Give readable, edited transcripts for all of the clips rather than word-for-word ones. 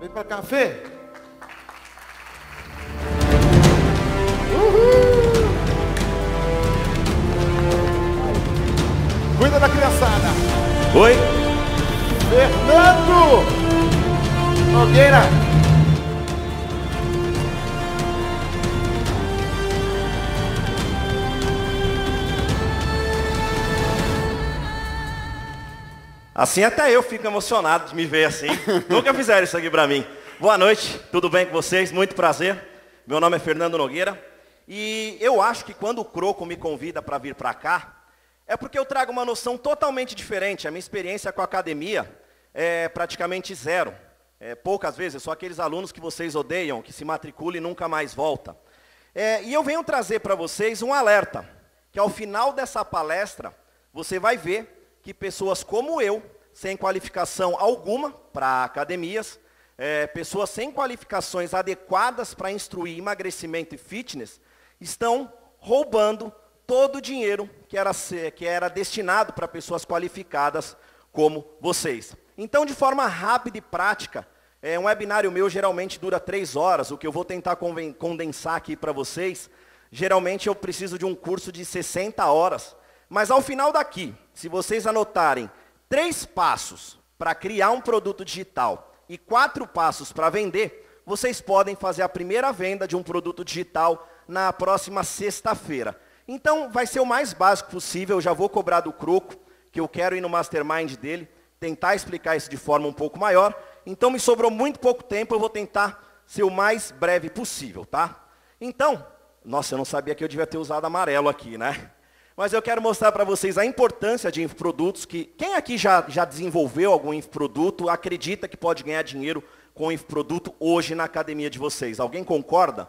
Vem pra cá, Fê. Uhul. Cuida da criançada. Oi? Fernando Nogueira. Assim até eu fico emocionado de me ver assim. Nunca fizeram isso aqui pra mim. Boa noite, tudo bem com vocês? Muito prazer. Meu nome é Fernando Nogueira. E eu acho que quando o Croco me convida para vir para cá, é porque eu trago uma noção totalmente diferente. A minha experiência com a academia é praticamente zero. Poucas vezes, só aqueles alunos que vocês odeiam, que se matriculam e nunca mais voltam. E eu venho trazer para vocês um alerta, que ao final dessa palestra, você vai ver que pessoas como eu, sem qualificação alguma para academias, pessoas sem qualificações adequadas para instruir emagrecimento e fitness, estão roubando todo o dinheiro que era destinado para pessoas qualificadas como vocês. Então, de forma rápida e prática, um webinário meu geralmente dura 3 horas, o que eu vou tentar condensar aqui para vocês. Geralmente eu preciso de um curso de 60 horas, mas ao final daqui, se vocês anotarem 3 passos para criar um produto digital e 4 passos para vender, vocês podem fazer a primeira venda de um produto digital na próxima sexta-feira. Então, vai ser o mais básico possível, eu já vou cobrar do Croco, que eu quero ir no mastermind dele, tentar explicar isso de forma um pouco maior. Então, me sobrou muito pouco tempo, eu vou tentar ser o mais breve possível, tá? Então, nossa, eu não sabia que eu devia ter usado amarelo aqui, né? Mas eu quero mostrar para vocês a importância de infoprodutos, que quem aqui já desenvolveu algum infoproduto, acredita que pode ganhar dinheiro com infoproduto hoje na academia de vocês. Alguém concorda?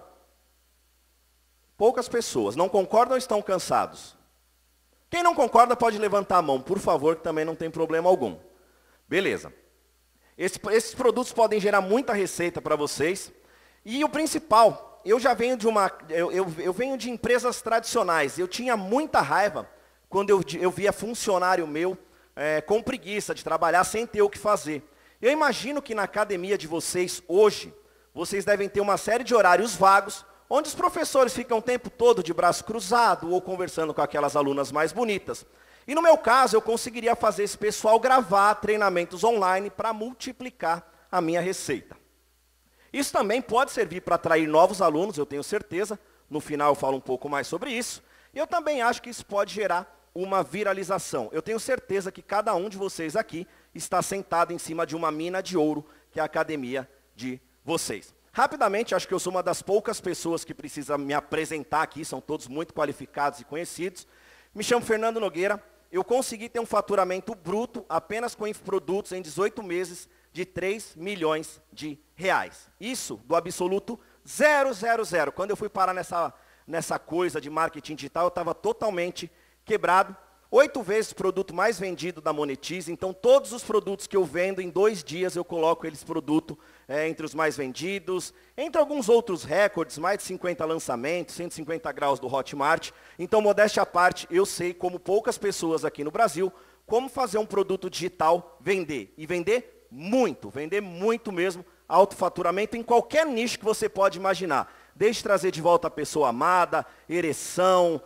Poucas pessoas. Não concordam ou estão cansados? Quem não concorda pode levantar a mão, por favor, que também não tem problema algum. Beleza. Esses produtos podem gerar muita receita para vocês. E o principal, eu já venho de eu venho de empresas tradicionais. Eu tinha muita raiva quando eu via funcionário meu com preguiça de trabalhar sem ter o que fazer. Eu imagino que na academia de vocês hoje, vocês devem ter uma série de horários vagos, onde os professores ficam o tempo todo de braço cruzado ou conversando com aquelas alunas mais bonitas. E no meu caso, eu conseguiria fazer esse pessoal gravar treinamentos online para multiplicar a minha receita. Isso também pode servir para atrair novos alunos, eu tenho certeza. No final eu falo um pouco mais sobre isso. E eu também acho que isso pode gerar uma viralização. Eu tenho certeza que cada um de vocês aqui está sentado em cima de uma mina de ouro, que é a academia de vocês. Rapidamente, acho que eu sou uma das poucas pessoas que precisa me apresentar aqui, são todos muito qualificados e conhecidos. Me chamo Fernando Nogueira, eu consegui ter um faturamento bruto apenas com infoprodutos em 18 meses de 3 milhões de reais. Isso do absoluto 000. Quando eu fui parar nessa coisa de marketing digital, eu estava totalmente quebrado. 8 vezes o produto mais vendido da Monetize, então todos os produtos que eu vendo, em 2 dias eu coloco eles produto entre os mais vendidos, entre alguns outros recordes, mais de 50 lançamentos, 150 graus do Hotmart. Então, modéstia à parte, eu sei, como poucas pessoas aqui no Brasil, como fazer um produto digital vender. E vender muito mesmo, alto faturamento em qualquer nicho que você pode imaginar. Desde trazer de volta a pessoa amada, ereção,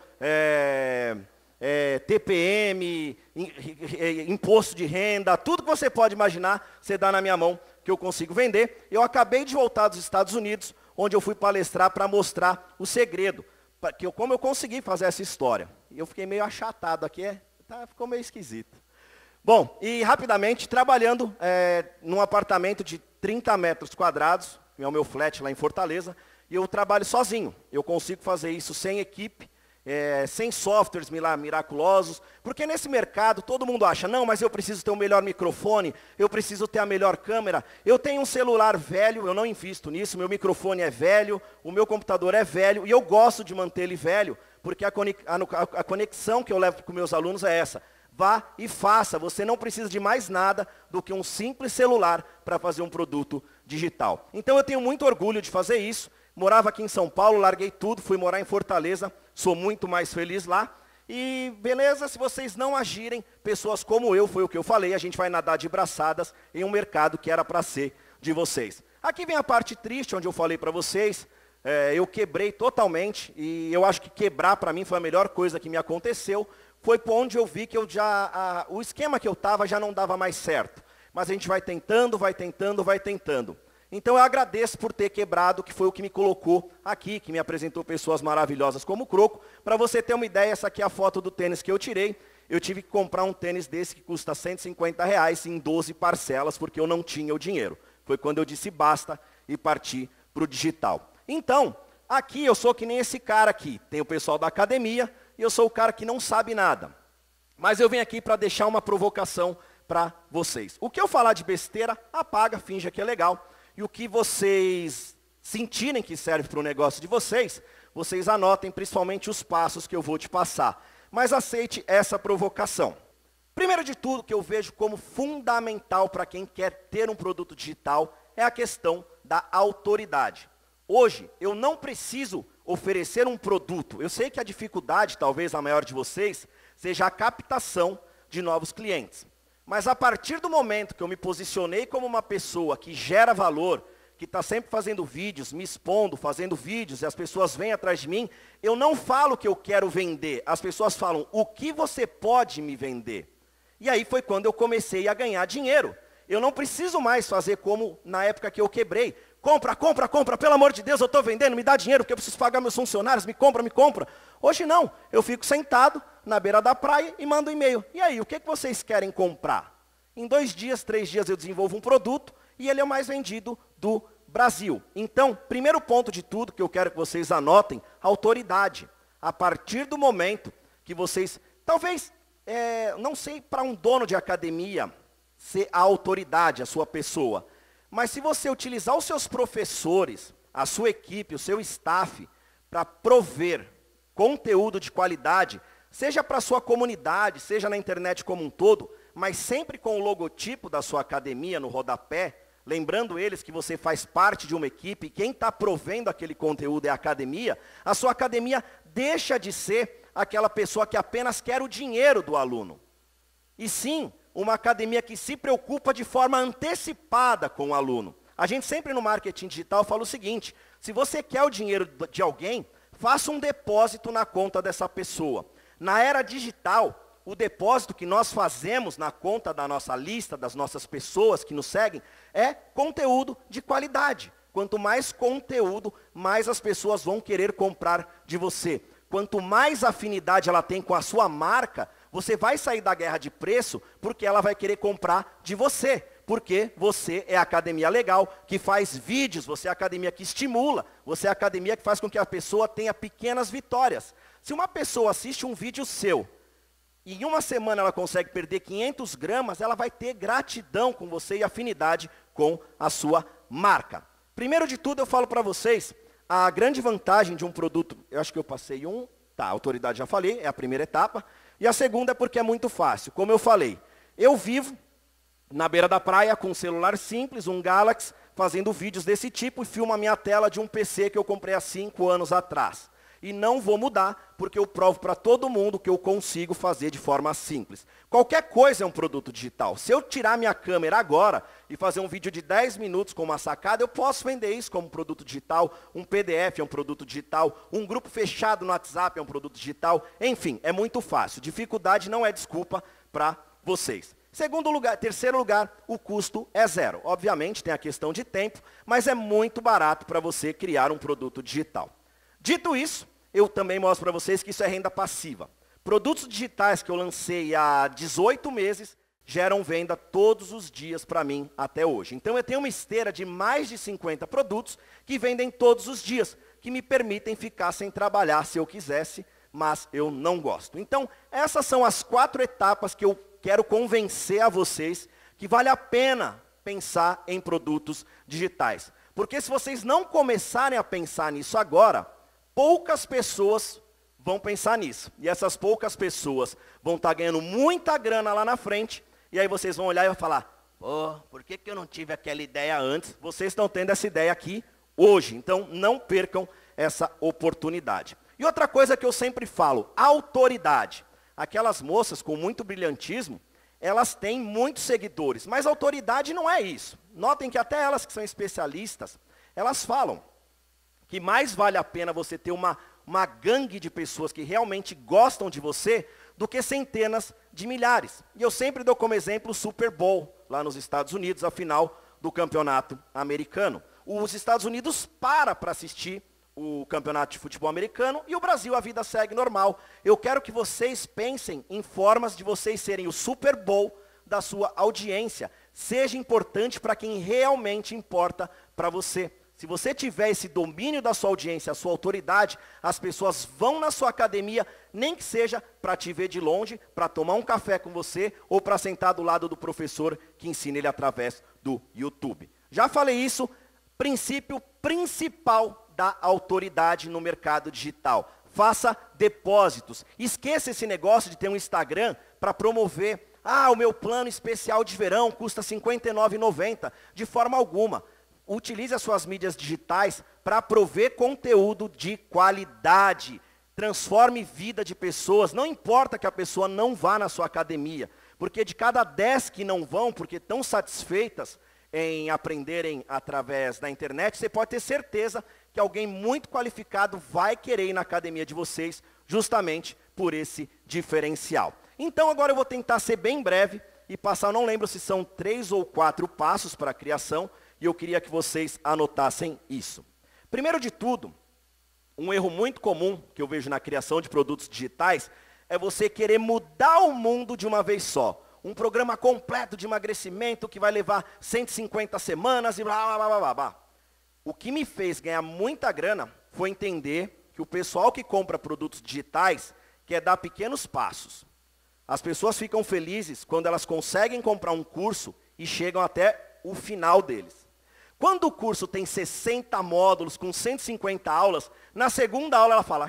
TPM, imposto de renda, tudo que você pode imaginar, você dá na minha mão que eu consigo vender. Eu acabei de voltar dos Estados Unidos, onde eu fui palestrar para mostrar o segredo, como eu consegui fazer essa história. Eu fiquei meio achatado aqui, ficou meio esquisito. Bom, e rapidamente, trabalhando num apartamento de 30 metros quadrados, que é o meu flat lá em Fortaleza, e eu trabalho sozinho. Eu consigo fazer isso sem equipe, sem softwares miraculosos, porque nesse mercado todo mundo acha, não, mas eu preciso ter o melhor microfone, eu preciso ter a melhor câmera, eu tenho um celular velho, eu não invisto nisso, meu microfone é velho, o meu computador é velho, e eu gosto de manter ele velho, porque a conexão que eu levo com meus alunos é essa. Vá e faça, você não precisa de mais nada do que um simples celular para fazer um produto digital. Então eu tenho muito orgulho de fazer isso. Morava aqui em São Paulo, larguei tudo, fui morar em Fortaleza, sou muito mais feliz lá. E beleza, se vocês não agirem, pessoas como eu, foi o que eu falei, a gente vai nadar de braçadas em um mercado que era para ser de vocês. Aqui vem a parte triste, onde eu falei para vocês, eu quebrei totalmente, e eu acho que quebrar para mim foi a melhor coisa que me aconteceu, foi por onde eu vi que o esquema que eu estava já não dava mais certo. Mas a gente vai tentando, vai tentando, vai tentando. Então eu agradeço por ter quebrado, que foi o que me colocou aqui, que me apresentou pessoas maravilhosas como o Croco. Para você ter uma ideia, essa aqui é a foto do tênis que eu tirei. Eu tive que comprar um tênis desse que custa R$150 em 12 parcelas, porque eu não tinha o dinheiro. Foi quando eu disse basta e parti para o digital. Então, aqui eu sou que nem esse cara aqui. Tem o pessoal da academia e eu sou o cara que não sabe nada. Mas eu venho aqui para deixar uma provocação para vocês. O que eu falar de besteira, apaga, finja que é legal. E o que vocês sentirem que serve para o negócio de vocês, vocês anotem principalmente os passos que eu vou te passar. Mas aceite essa provocação. Primeiro de tudo, que eu vejo como fundamental para quem quer ter um produto digital, é a questão da autoridade. Hoje, eu não preciso oferecer um produto. Eu sei que a dificuldade, talvez a maior de vocês, seja a captação de novos clientes. Mas a partir do momento que eu me posicionei como uma pessoa que gera valor, que está sempre fazendo vídeos, me expondo, fazendo vídeos, e as pessoas vêm atrás de mim, eu não falo o que eu quero vender. As pessoas falam, o que você pode me vender? E aí foi quando eu comecei a ganhar dinheiro. Eu não preciso mais fazer como na época que eu quebrei. Compra, compra, compra, pelo amor de Deus, eu estou vendendo, me dá dinheiro, porque eu preciso pagar meus funcionários, me compra, me compra. Hoje não, eu fico sentado na beira da praia e mando um e-mail. E aí, o que vocês querem comprar? Em 2 dias, 3 dias eu desenvolvo um produto e ele é o mais vendido do Brasil. Então, primeiro ponto de tudo que eu quero que vocês anotem, autoridade. A partir do momento que vocês, talvez, não sei para um dono de academia ser a autoridade, a sua pessoa, mas se você utilizar os seus professores, a sua equipe, o seu staff, para prover conteúdo de qualidade, seja para a sua comunidade, seja na internet como um todo, mas sempre com o logotipo da sua academia no rodapé, lembrando eles que você faz parte de uma equipe, e quem está provendo aquele conteúdo é a academia, a sua academia deixa de ser aquela pessoa que apenas quer o dinheiro do aluno. E sim, uma academia que se preocupa de forma antecipada com o aluno. A gente sempre no marketing digital fala o seguinte, se você quer o dinheiro de alguém, faça um depósito na conta dessa pessoa. Na era digital, o depósito que nós fazemos na conta da nossa lista, das nossas pessoas que nos seguem, é conteúdo de qualidade. Quanto mais conteúdo, mais as pessoas vão querer comprar de você. Quanto mais afinidade ela tem com a sua marca, você vai sair da guerra de preço porque ela vai querer comprar de você. Porque você é a academia legal, que faz vídeos, você é a academia que estimula, você é a academia que faz com que a pessoa tenha pequenas vitórias. Se uma pessoa assiste um vídeo seu, e em uma semana ela consegue perder 500 gramas, ela vai ter gratidão com você e afinidade com a sua marca. Primeiro de tudo, eu falo para vocês, a grande vantagem de um produto, eu acho que eu passei a autoridade já falei, é a primeira etapa, e a segunda é porque é muito fácil. Como eu falei, eu vivo na beira da praia com um celular simples, um Galaxy, fazendo vídeos desse tipo e filmo a minha tela de um PC que eu comprei há 5 anos atrás. E não vou mudar, porque eu provo para todo mundo que eu consigo fazer de forma simples. Qualquer coisa é um produto digital. Se eu tirar minha câmera agora e fazer um vídeo de 10 minutos com uma sacada, eu posso vender isso como produto digital, um PDF é um produto digital, um grupo fechado no WhatsApp é um produto digital, enfim, é muito fácil. Dificuldade não é desculpa para vocês. Terceiro lugar, o custo é zero. Obviamente tem a questão de tempo, mas é muito barato para você criar um produto digital. Dito isso, eu também mostro para vocês que isso é renda passiva. Produtos digitais que eu lancei há 18 meses geram venda todos os dias para mim até hoje. Então eu tenho uma esteira de mais de 50 produtos que vendem todos os dias, que me permitem ficar sem trabalhar se eu quisesse, mas eu não gosto. Então essas são as 4 etapas que eu quero convencer a vocês que vale a pena pensar em produtos digitais. Porque se vocês não começarem a pensar nisso agora, poucas pessoas vão pensar nisso. E essas poucas pessoas vão estar ganhando muita grana lá na frente, e aí vocês vão olhar e vão falar, pô, por que eu não tive aquela ideia antes? Vocês estão tendo essa ideia aqui hoje, então não percam essa oportunidade. E outra coisa que eu sempre falo, autoridade. Aquelas moças com muito brilhantismo, elas têm muitos seguidores, mas autoridade não é isso. Notem que até elas que são especialistas, elas falam que mais vale a pena você ter uma gangue de pessoas que realmente gostam de você do que centenas de milhares. E eu sempre dou como exemplo o Super Bowl, lá nos Estados Unidos, a final do campeonato americano. Os Estados Unidos para assistir o campeonato de futebol americano e o Brasil, a vida segue normal. Eu quero que vocês pensem em formas de vocês serem o Super Bowl da sua audiência. Seja importante para quem realmente importa para você. Se você tiver esse domínio da sua audiência, a sua autoridade, as pessoas vão na sua academia, nem que seja para te ver de longe, para tomar um café com você, ou para sentar do lado do professor que ensina ele através do YouTube. Já falei isso, princípio principal da autoridade no mercado digital. Faça depósitos. Esqueça esse negócio de ter um Instagram para promover, o meu plano especial de verão custa R$ 59,90. De forma alguma. Utilize as suas mídias digitais para prover conteúdo de qualidade. Transforme vida de pessoas. Não importa que a pessoa não vá na sua academia. Porque de cada 10 que não vão, porque estão satisfeitas em aprenderem através da internet, você pode ter certeza que alguém muito qualificado vai querer ir na academia de vocês, justamente por esse diferencial. Então agora eu vou tentar ser bem breve e passar, eu não lembro se são 3 ou 4 passos para a criação, e eu queria que vocês anotassem isso. Primeiro de tudo, um erro muito comum que eu vejo na criação de produtos digitais é você querer mudar o mundo de uma vez só. Um programa completo de emagrecimento que vai levar 150 semanas e blá, blá, blá, blá, blá. O que me fez ganhar muita grana foi entender que o pessoal que compra produtos digitais quer dar pequenos passos. As pessoas ficam felizes quando elas conseguem comprar um curso e chegam até o final deles. Quando o curso tem 60 módulos com 150 aulas, na segunda aula ela fala,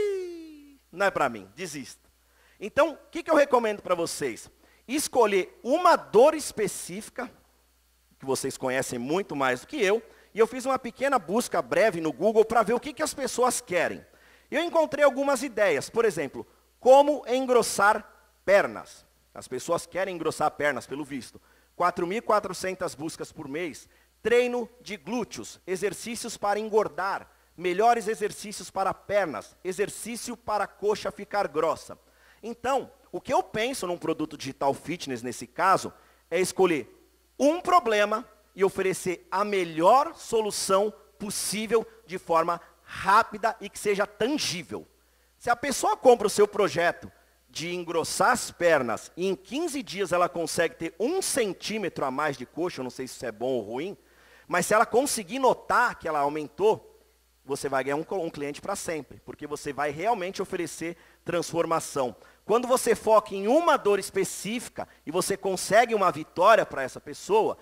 xiii, não é para mim, desista. Então, o que eu recomendo para vocês? Escolher uma dor específica, que vocês conhecem muito mais do que eu, e eu fiz uma pequena busca breve no Google para ver o que as pessoas querem. Eu encontrei algumas ideias, por exemplo, como engrossar pernas. As pessoas querem engrossar pernas, pelo visto. 4.400 buscas por mês. Treino de glúteos, exercícios para engordar, melhores exercícios para pernas, exercício para a coxa ficar grossa. Então, o que eu penso num produto digital fitness nesse caso, é escolher um problema e oferecer a melhor solução possível de forma rápida e que seja tangível. Se a pessoa compra o seu projeto de engrossar as pernas e em 15 dias ela consegue ter 1 centímetro a mais de coxa, eu não sei se isso é bom ou ruim, mas se ela conseguir notar que ela aumentou, você vai ganhar um cliente para sempre, porque você vai realmente oferecer transformação. Quando você foca em uma dor específica e você consegue uma vitória para essa pessoa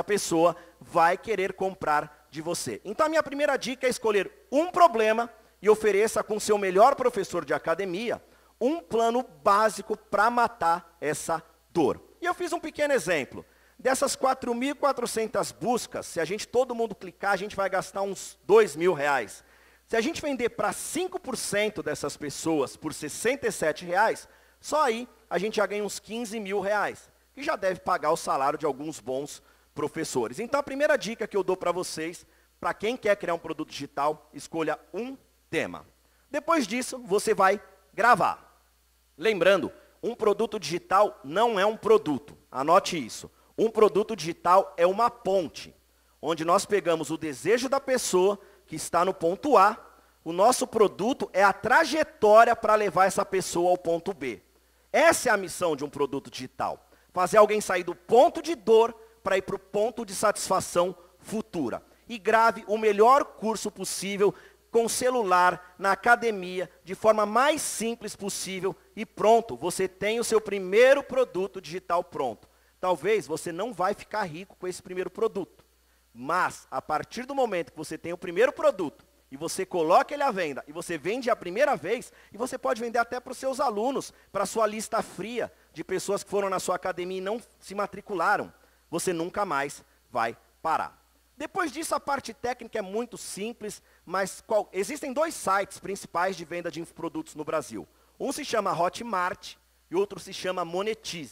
vai querer comprar de você. Então a minha primeira dica é escolher um problema e ofereça com o seu melhor professor de academia um plano básico para matar essa dor. E eu fiz um pequeno exemplo. Dessas 4.400 buscas, se todo mundo clicar, a gente vai gastar uns R$2.000. Se a gente vender para 5% dessas pessoas por R$67, só aí a gente já ganha uns R$15.000, que já deve pagar o salário de alguns bons professores. Então a primeira dica que eu dou para vocês, para quem quer criar um produto digital, escolha um tema. Depois disso, você vai gravar. Lembrando, um produto digital não é um produto. Anote isso. Um produto digital é uma ponte, onde nós pegamos o desejo da pessoa que está no ponto A, o nosso produto é a trajetória para levar essa pessoa ao ponto B. Essa é a missão de um produto digital. Fazer alguém sair do ponto de dor para ir para o ponto de satisfação futura. E grave o melhor curso possível com celular, na academia, de forma mais simples possível e pronto, você tem o seu primeiro produto digital pronto. Talvez você não vai ficar rico com esse primeiro produto, mas a partir do momento que você tem o primeiro produto e você coloca ele à venda e você vende a primeira vez, e você pode vender até para os seus alunos, para a sua lista fria de pessoas que foram na sua academia e não se matricularam, você nunca mais vai parar. Depois disso, a parte técnica é muito simples, mas existem 2 sites principais de venda de infoprodutos no Brasil. Um se chama Hotmart e outro se chama Monetize.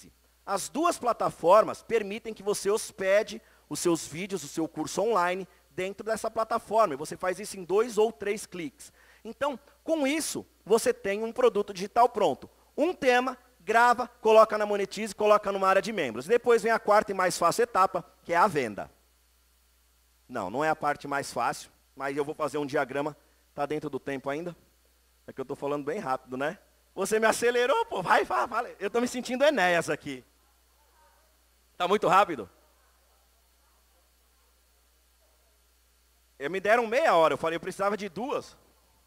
As duas plataformas permitem que você hospede os seus vídeos, o seu curso online, dentro dessa plataforma. E você faz isso em 2 ou 3 cliques. Então, com isso, você tem um produto digital pronto. Um tema, grava, coloca na Monetize, coloca numa área de membros. Depois vem a quarta e mais fácil etapa, que é a venda. Não, não é a parte mais fácil, mas eu vou fazer um diagrama. Está dentro do tempo ainda? É que eu estou falando bem rápido, né? Você me acelerou, pô, vai, fala. Eu estou me sentindo Enéas aqui. Está muito rápido? Me deram meia hora, eu falei, eu precisava de 2.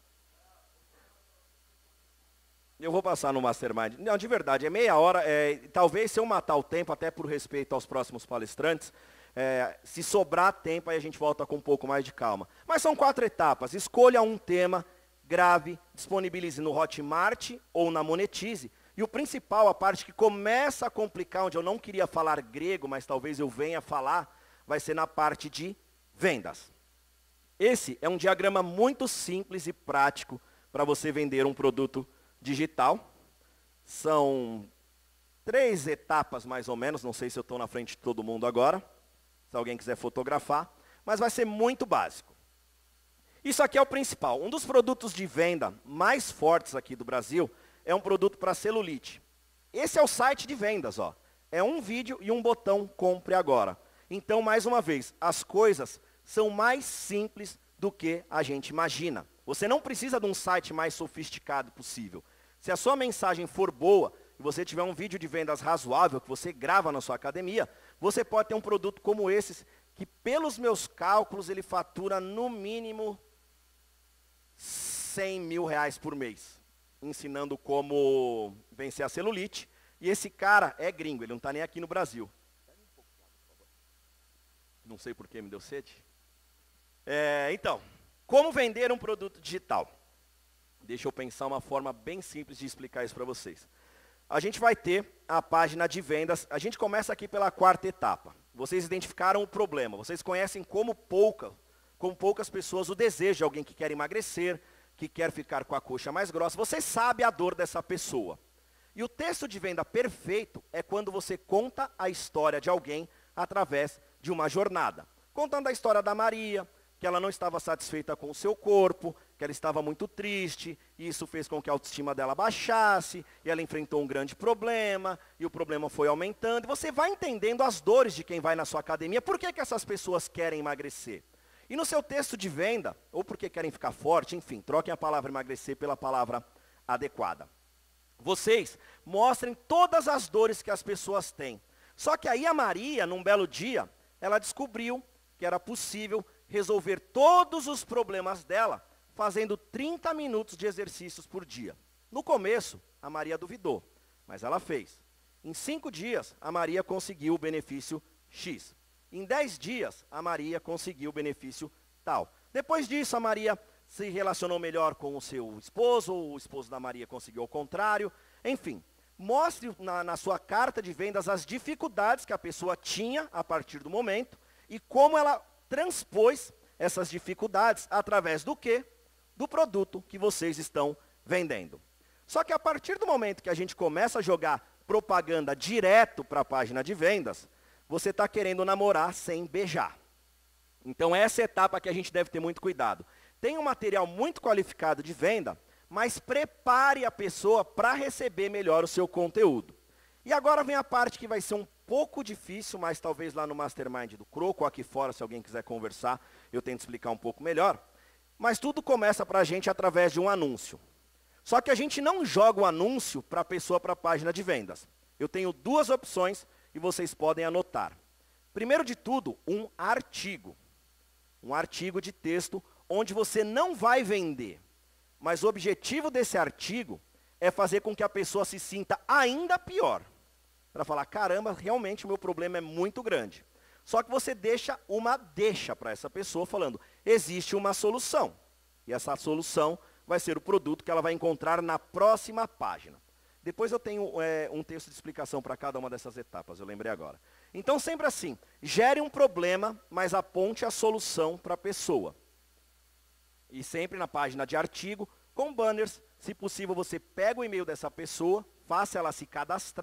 Eu vou passar no Mastermind. Não, de verdade, é meia hora. Talvez se eu matar o tempo, até por respeito aos próximos palestrantes, se sobrar tempo, aí a gente volta com um pouco mais de calma. Mas são 4 etapas. Escolha um tema, grave, disponibilize no Hotmart ou na Monetize. E o principal, a parte que começa a complicar, onde eu não queria falar grego, mas talvez eu venha falar, vai ser na parte de vendas. Esse é um diagrama muito simples e prático para você vender um produto digital. São 3 etapas mais ou menos, não sei se eu estou na frente de todo mundo agora, se alguém quiser fotografar, mas vai ser muito básico. Isso aqui é o principal. Um dos produtos de venda mais fortes aqui do Brasil é um produto para celulite. Esse é o site de vendas, ó. É um vídeo e um botão compre agora. Então, mais uma vez, as coisas são mais simples do que a gente imagina. Você não precisa de um site mais sofisticado possível. Se a sua mensagem for boa e você tiver um vídeo de vendas razoável que você grava na sua academia, você pode ter um produto como esse, que pelos meus cálculos ele fatura no mínimo 100 mil reais por mês, ensinando como vencer a celulite. E esse cara é gringo, ele não está nem aqui no Brasil. Não sei por que me deu sede. Então, como vender um produto digital? Deixa eu pensar uma forma bem simples de explicar isso para vocês. A gente vai ter a página de vendas. A gente começa aqui pela 4ª etapa. Vocês identificaram o problema. Vocês conhecem como poucas pessoas o desejo de alguém que quer emagrecer, que quer ficar com a coxa mais grossa. Você sabe a dor dessa pessoa. E o texto de venda perfeito é quando você conta a história de alguém através de uma jornada. Contando a história da Maria, que ela não estava satisfeita com o seu corpo, que ela estava muito triste, e isso fez com que a autoestima dela baixasse, e ela enfrentou um grande problema, e o problema foi aumentando. E você vai entendendo as dores de quem vai na sua academia, por que essas pessoas querem emagrecer. E no seu texto de venda, ou porque querem ficar forte, enfim, troquem a palavra emagrecer pela palavra adequada. Vocês mostrem todas as dores que as pessoas têm. Só que aí a Maria, num belo dia, ela descobriu que era possível resolver todos os problemas dela fazendo 30 minutos de exercícios por dia. No começo, a Maria duvidou, mas ela fez. Em 5 dias, a Maria conseguiu o benefício X. Em 10 dias, a Maria conseguiu o benefício tal. Depois disso, a Maria se relacionou melhor com o seu esposo, ou o esposo da Maria conseguiu o contrário. Enfim, mostre na sua carta de vendas as dificuldades que a pessoa tinha a partir do momento e como ela transpôs essas dificuldades através do quê? Do produto que vocês estão vendendo. Só que a partir do momento que a gente começa a jogar propaganda direto para a página de vendas, você está querendo namorar sem beijar. Então essa é a etapa que a gente deve ter muito cuidado. Tem um material muito qualificado de venda, mas prepare a pessoa para receber melhor o seu conteúdo. E agora vem a parte que vai ser um pouco difícil, mas talvez lá no Mastermind do Croco, ou aqui fora, se alguém quiser conversar, eu tento explicar um pouco melhor. Mas tudo começa para a gente através de um anúncio. Só que a gente não joga o anúncio para a pessoa para a página de vendas. Eu tenho 2 opções e vocês podem anotar. Primeiro de tudo, um artigo. Um artigo de texto onde você não vai vender. Mas o objetivo desse artigo é fazer com que a pessoa se sinta ainda pior. Para falar, caramba, realmente o meu problema é muito grande. Só que você deixa uma deixa para essa pessoa falando, existe uma solução. E essa solução vai ser o produto que ela vai encontrar na próxima página. Depois eu tenho um texto de explicação para cada uma dessas etapas, eu lembrei agora. Então sempre assim, gere um problema, mas aponte a solução para a pessoa. E sempre na página de artigo, com banners, se possível você pega o e-mail dessa pessoa, faça ela se cadastrar,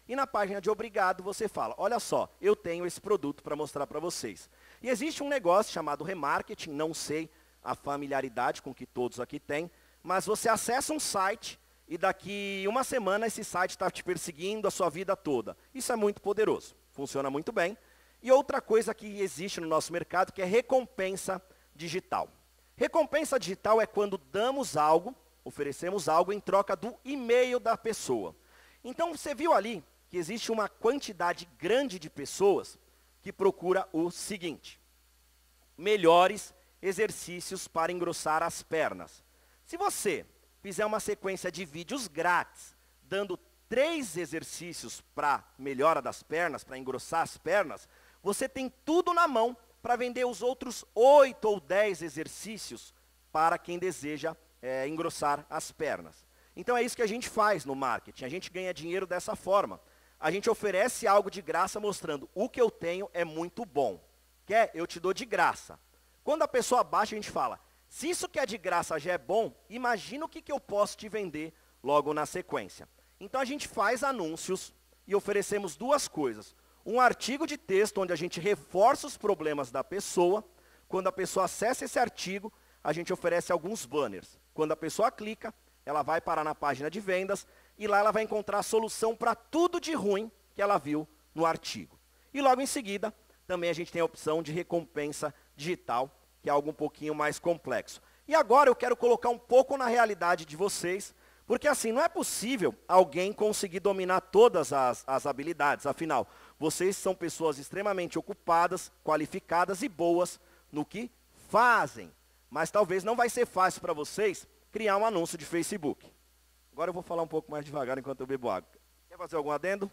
E na página de obrigado você fala, olha só, eu tenho esse produto para mostrar para vocês. E existe um negócio chamado remarketing, não sei a familiaridade com que todos aqui têm, mas você acessa um site e daqui uma semana esse site está te perseguindo a sua vida toda. Isso é muito poderoso, funciona muito bem. E outra coisa que existe no nosso mercado que é recompensa digital. Recompensa digital é quando damos algo, oferecemos algo em troca do e-mail da pessoa. Então você viu ali que existe uma quantidade grande de pessoas que procura o seguinte: melhores exercícios para engrossar as pernas. Se você fizer uma sequência de vídeos grátis, dando 3 exercícios para melhora das pernas, para engrossar as pernas, você tem tudo na mão para vender os outros 8 ou 10 exercícios para quem deseja engrossar as pernas. Então é isso que a gente faz no marketing, a gente ganha dinheiro dessa forma. A gente oferece algo de graça mostrando o que eu tenho é muito bom. Quer? Eu te dou de graça. Quando a pessoa baixa, a gente fala, se isso que é de graça já é bom, imagina o que eu posso te vender logo na sequência. Então a gente faz anúncios e oferecemos 2 coisas. Um artigo de texto onde a gente reforça os problemas da pessoa. Quando a pessoa acessa esse artigo, a gente oferece alguns banners. Quando a pessoa clica, ela vai parar na página de vendas e lá ela vai encontrar a solução para tudo de ruim que ela viu no artigo. E logo em seguida, também a gente tem a opção de recompensa digital, que é algo um pouquinho mais complexo. E agora eu quero colocar um pouco na realidade de vocês, porque assim, não é possível alguém conseguir dominar todas as habilidades. Afinal, vocês são pessoas extremamente ocupadas, qualificadas e boas no que fazem. Mas talvez não vai ser fácil para vocês criar um anúncio de Facebook. Agora eu vou falar um pouco mais devagar enquanto eu bebo água. Quer fazer algum adendo?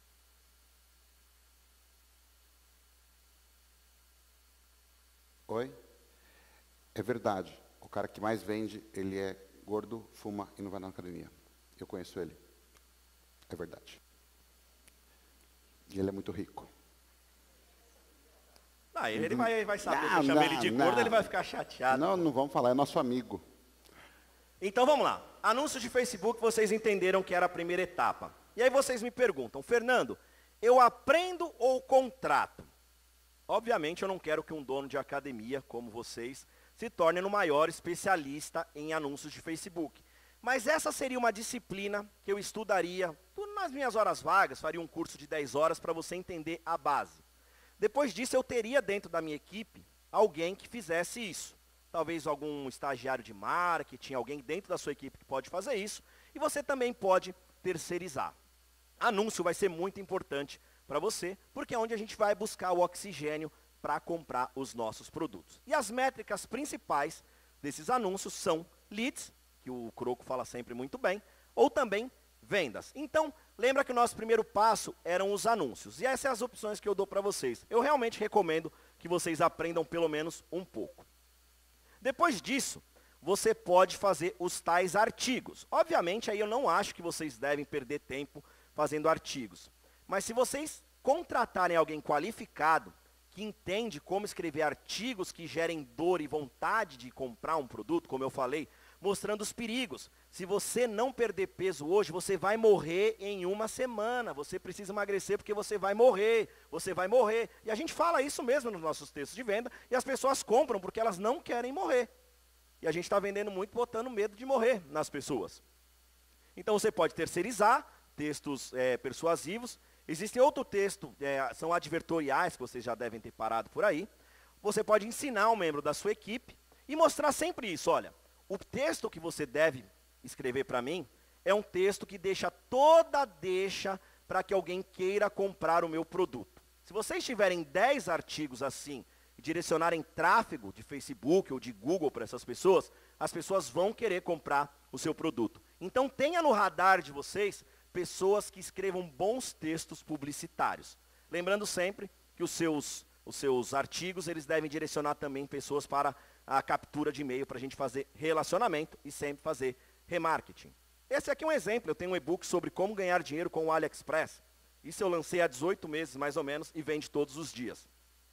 Oi? É verdade. O cara que mais vende, ele é gordo, fuma e não vai na academia. Eu conheço ele. É verdade. E ele é muito rico. Ah, ele vai saber que eu chamei ele de gordo, ele vai ficar chateado. Não vamos falar, é nosso amigo. Então vamos lá. Anúncios de Facebook, vocês entenderam que era a primeira etapa. E aí vocês me perguntam, Fernando, eu aprendo ou contrato? Obviamente eu não quero que um dono de academia como vocês se torne o maior especialista em anúncios de Facebook. Mas essa seria uma disciplina que eu estudaria nas minhas horas vagas, faria um curso de 10 horas para você entender a base. Depois disso eu teria dentro da minha equipe alguém que fizesse isso. Talvez algum estagiário de marketing, alguém dentro da sua equipe que pode fazer isso. E você também pode terceirizar. Anúncio vai ser muito importante para você, porque é onde a gente vai buscar o oxigênio para comprar os nossos produtos. E as métricas principais desses anúncios são leads, que o Croco fala sempre muito bem, ou também vendas. Então, lembra que o nosso primeiro passo eram os anúncios. E essas são as opções que eu dou para vocês. Eu realmente recomendo que vocês aprendam pelo menos um pouco. Depois disso, você pode fazer os tais artigos. Obviamente, aí eu não acho que vocês devem perder tempo fazendo artigos. Mas se vocês contratarem alguém qualificado, que entende como escrever artigos que gerem dor e vontade de comprar um produto, como eu falei, mostrando os perigos. Se você não perder peso hoje, você vai morrer em uma semana. Você precisa emagrecer porque você vai morrer. Você vai morrer. E a gente fala isso mesmo nos nossos textos de venda, e as pessoas compram porque elas não querem morrer. E a gente está vendendo muito botando medo de morrer nas pessoas. Então você pode terceirizar textos persuasivos. Existem outro texto, são advertoriais, que vocês já devem ter parado por aí. Você pode ensinar um membro da sua equipe e mostrar sempre isso. Olha, o texto que você deve escrever para mim é um texto que deixa toda a deixa para que alguém queira comprar o meu produto. Se vocês tiverem 10 artigos assim e direcionarem tráfego de Facebook ou de Google para essas pessoas, as pessoas vão querer comprar o seu produto. Então tenha no radar de vocês pessoas que escrevam bons textos publicitários. Lembrando sempre que os seus artigos, eles devem direcionar também pessoas para a captura de e-mail, para a gente fazer relacionamento e sempre fazer remarketing. Esse aqui é um exemplo, eu tenho um e-book sobre como ganhar dinheiro com o AliExpress. Isso eu lancei há 18 meses, mais ou menos, e vende todos os dias.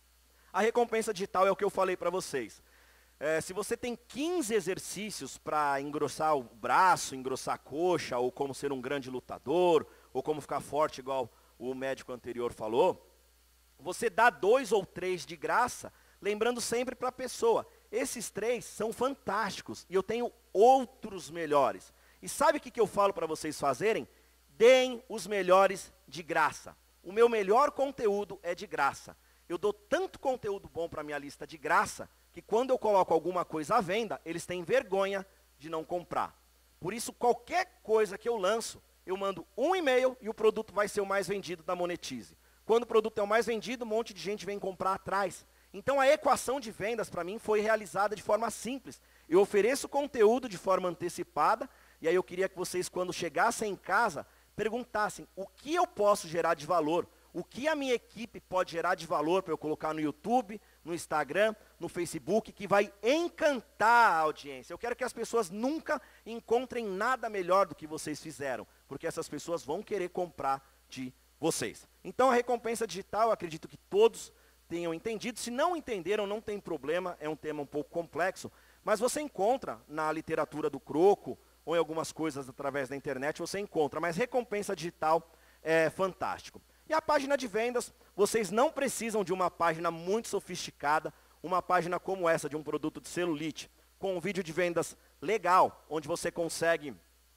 A recompensa digital é o que eu falei para vocês. Se você tem 15 exercícios para engrossar o braço, engrossar a coxa, ou como ser um grande lutador, ou como ficar forte, igual o médico anterior falou, você dá 2 ou 3 de graça, lembrando sempre para a pessoa, esses 3 são fantásticos e eu tenho outros melhores. E sabe o que eu falo para vocês fazerem? Deem os melhores de graça. O meu melhor conteúdo é de graça. Eu dou tanto conteúdo bom para a minha lista de graça, que quando eu coloco alguma coisa à venda, eles têm vergonha de não comprar. Por isso, qualquer coisa que eu lanço, eu mando um e-mail e o produto vai ser o mais vendido da Monetize. Quando o produto é o mais vendido, um monte de gente vem comprar atrás. Então a equação de vendas para mim foi realizada de forma simples. Eu ofereço conteúdo de forma antecipada, e aí eu queria que vocês, quando chegassem em casa, perguntassem o que eu posso gerar de valor, o que a minha equipe pode gerar de valor para eu colocar no YouTube, no Instagram, no Facebook, que vai encantar a audiência. Eu quero que as pessoas nunca encontrem nada melhor do que vocês fizeram, porque essas pessoas vão querer comprar de vocês. Então a recompensa digital, eu acredito que todos tenham entendido. Se não entenderam, não tem problema, é um tema um pouco complexo, mas você encontra na literatura do Croco, ou em algumas coisas através da internet, você encontra. Mas recompensa digital é fantástico. E a página de vendas, vocês não precisam de uma página muito sofisticada, uma página como essa, de um produto de celulite, com um vídeo de vendas legal, onde você consegue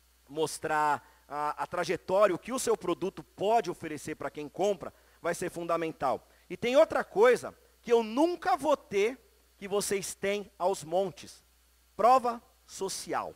mostrar a trajetória, o que o seu produto pode oferecer para quem compra, vai ser fundamental. E tem outra coisa que eu nunca vou ter, que vocês têm aos montes. Prova social.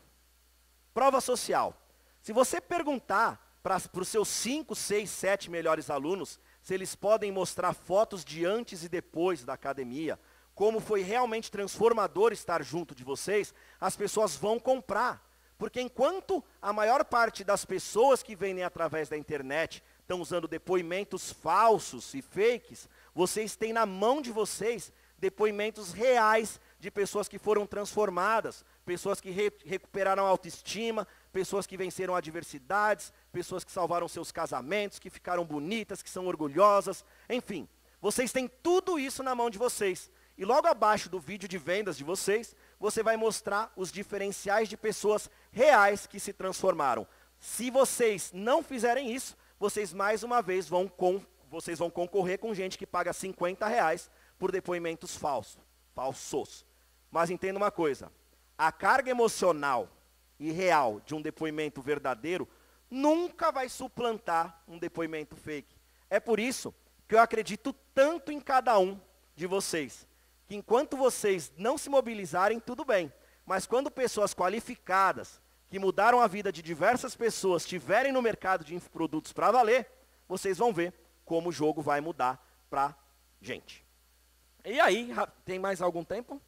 Prova social. Se você perguntar para os seus 5, 6, 7 melhores alunos, se eles podem mostrar fotos de antes e depois da academia, como foi realmente transformador estar junto de vocês, as pessoas vão comprar. Porque enquanto a maior parte das pessoas que vendem através da internet estão usando depoimentos falsos e fakes, vocês têm na mão de vocês depoimentos reais de pessoas que foram transformadas, pessoas que recuperaram a autoestima, pessoas que venceram adversidades, pessoas que salvaram seus casamentos, que ficaram bonitas, que são orgulhosas, enfim. Vocês têm tudo isso na mão de vocês. E logo abaixo do vídeo de vendas de vocês, você vai mostrar os diferenciais de pessoas reais que se transformaram. Se vocês não fizerem isso, vocês mais uma vez vão concorrer com gente que paga R$50 por depoimentos falsos. Mas entenda uma coisa, a carga emocional e real de um depoimento verdadeiro nunca vai suplantar um depoimento fake. É por isso que eu acredito tanto em cada um de vocês, que enquanto vocês não se mobilizarem, tudo bem. Mas quando pessoas qualificadas, que mudaram a vida de diversas pessoas, estiverem no mercado de infoprodutos para valer, vocês vão ver como o jogo vai mudar para gente. E aí, tem mais algum tempo?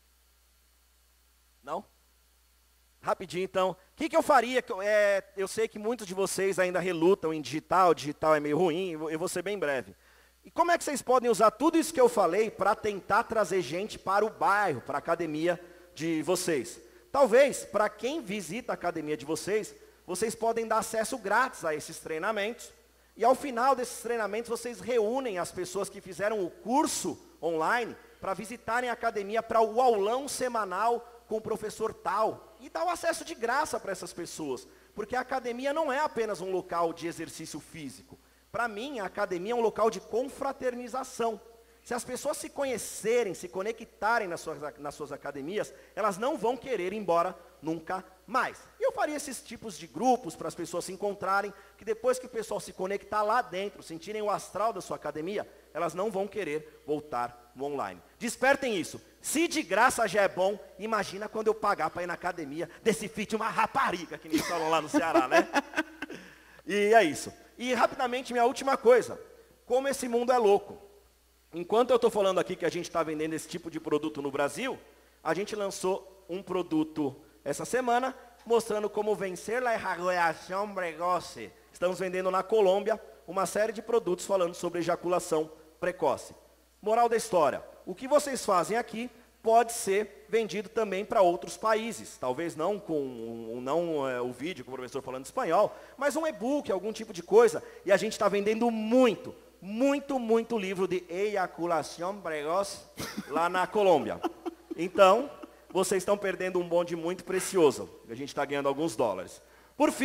Não? Rapidinho, então. O que eu faria? Eu sei que muitos de vocês ainda relutam em digital é meio ruim, eu vou ser bem breve. E como é que vocês podem usar tudo isso que eu falei para tentar trazer gente para o bairro, para a academia de vocês? Talvez, para quem visita a academia de vocês, vocês podem dar acesso grátis a esses treinamentos. E ao final desses treinamentos, vocês reúnem as pessoas que fizeram o curso online para visitarem a academia para o aulão semanal com o professor tal. E dá o acesso de graça para essas pessoas. Porque a academia não é apenas um local de exercício físico. Para mim, a academia é um local de confraternização. Se as pessoas se conhecerem, se conectarem nas suas academias, elas não vão querer ir embora nunca mais. E eu faria esses tipos de grupos para as pessoas se encontrarem, que depois que o pessoal se conectar lá dentro, sentirem o astral da sua academia, elas não vão querer voltar no online. Despertem isso. Se de graça já é bom, imagina quando eu pagar para ir na academia, desse fit uma rapariga, que nem falam lá no Ceará, né? E é isso. E rapidamente, minha última coisa. Como esse mundo é louco. Enquanto eu estou falando aqui que a gente está vendendo esse tipo de produto no Brasil, a gente lançou um produto essa semana, mostrando como vencer a ejaculação precoce. Estamos vendendo na Colômbia uma série de produtos falando sobre ejaculação precoce. Moral da história, o que vocês fazem aqui pode ser vendido também para outros países. Talvez não com o vídeo com o professor falando espanhol, mas um e-book, algum tipo de coisa. E a gente está vendendo muito livro de ejaculação precoce lá na Colômbia. Então, vocês estão perdendo um bonde muito precioso. A gente está ganhando alguns dólares. Por fim,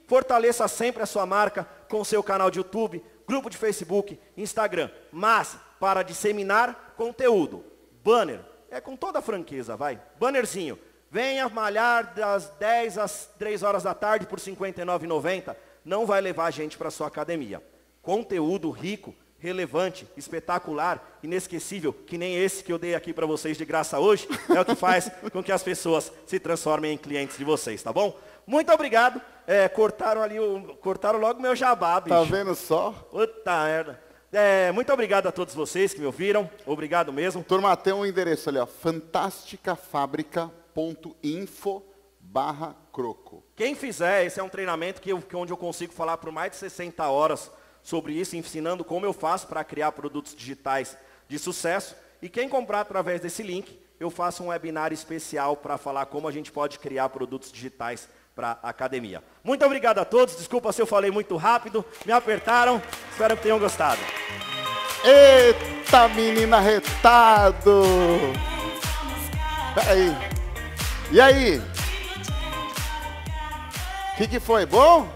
Fortaleça sempre a sua marca com o seu canal de YouTube, grupo de Facebook, Instagram. Mas, para disseminar conteúdo, banner, é com toda a franqueza, vai. Bannerzinho, venha malhar das 10 às 3 horas da tarde por R$ 59,90. Não vai levar a gente para a sua academia. Conteúdo rico, relevante, espetacular, inesquecível, que nem esse que eu dei aqui para vocês de graça hoje, é o que faz com que as pessoas se transformem em clientes de vocês, tá bom? Muito obrigado. Cortaram logo meu jabá, bicho. Tá vendo só? Puta merda. Muito obrigado a todos vocês que me ouviram. Obrigado mesmo. Turma, tem um endereço ali, ó. fantasticafabrica.info/croco. Quem fizer, esse é um treinamento onde eu consigo falar por mais de 60 horas sobre isso, ensinando como eu faço para criar produtos digitais de sucesso. E quem comprar através desse link, eu faço um webinar especial para falar como a gente pode criar produtos digitais para a academia. Muito obrigado a todos. Desculpa se eu falei muito rápido. Me apertaram. Espero que tenham gostado. Eita, menino arretado! Peraí. E aí? O que foi? Bom?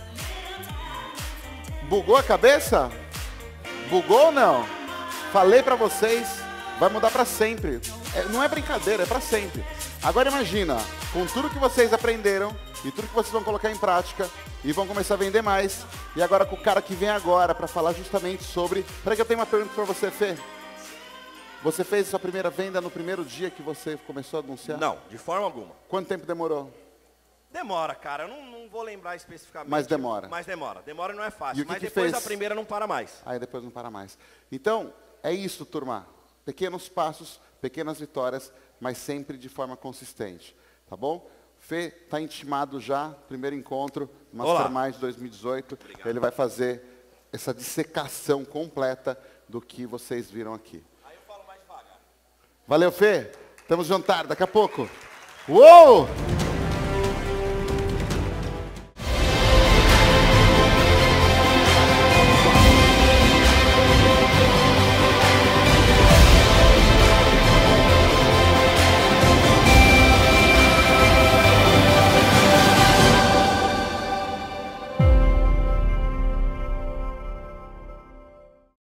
Bugou a cabeça? Bugou ou não? Falei pra vocês, vai mudar pra sempre. Não é brincadeira, é pra sempre. Agora imagina, com tudo que vocês aprenderam e tudo que vocês vão colocar em prática e vão começar a vender mais. E agora com o cara que vem agora pra falar justamente sobre... Peraí que eu tenho uma pergunta pra você, Fê. Você fez a sua primeira venda no primeiro dia que você começou a anunciar? Não, de forma alguma. Quanto tempo demorou? Demora, cara. Eu não vou lembrar especificamente. Mas demora. Mas demora. Demora não é fácil. E o que mas que depois fez? da primeira não para mais. Aí depois não para mais. Então, é isso, turma. Pequenos passos, pequenas vitórias, mas sempre de forma consistente. Tá bom? Fê está intimado já, primeiro encontro, Mastermind 2018. Obrigado. Ele vai fazer essa dissecação completa do que vocês viram aqui. Aí eu falo mais devagar. Valeu, Fê. Estamos juntar daqui a pouco. Uou!